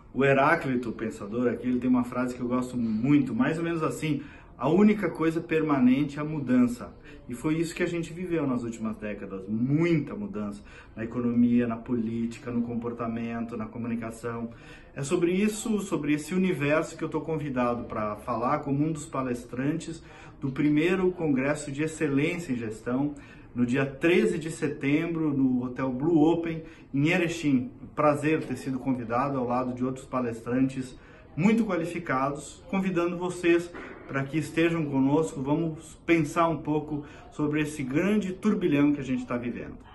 O Heráclito, o pensador aqui, ele tem uma frase que eu gosto muito, mais ou menos assim: a única coisa permanente é a mudança. E foi isso que a gente viveu nas últimas décadas, muita mudança na economia, na política, no comportamento, na comunicação. É sobre isso, sobre esse universo que eu estou convidado para falar como um dos palestrantes do primeiro Congresso de Excelência em Gestão, no dia 13 de setembro, no Hotel Blue Open, em Erechim. Prazer ter sido convidado ao lado de outros palestrantes muito qualificados, convidando vocês para que estejam conosco. Vamos pensar um pouco sobre esse grande turbilhão que a gente está vivendo.